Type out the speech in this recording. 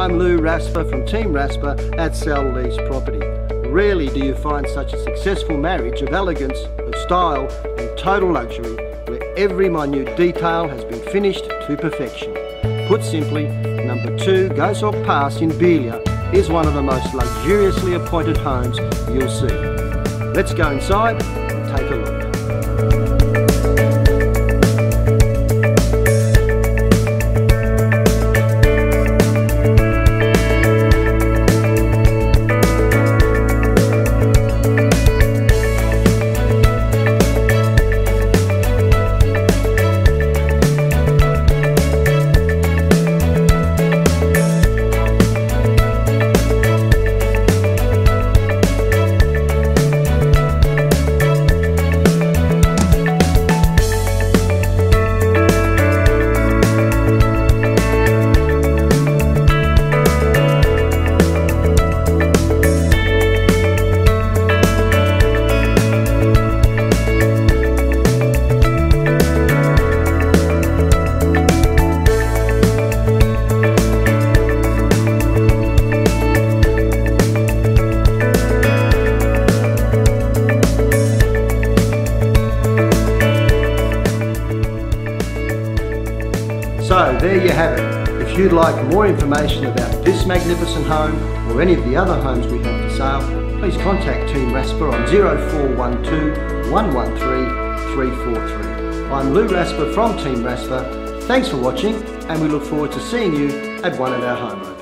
I'm Lou Raspa from Team Raspa at Sell Lease Property. Rarely do you find such a successful marriage of elegance, of style and total luxury, where every minute detail has been finished to perfection. Put simply, number 2 Goshawk Pass in Beeliar is one of the most luxuriously appointed homes you'll see. Let's go inside and take a look. So there you have it. If you'd like more information about this magnificent home or any of the other homes we have for sale, please contact Team Raspa on 0412 113 343. I'm Lou Raspa from Team Raspa. Thanks for watching, and we look forward to seeing you at one of our homes.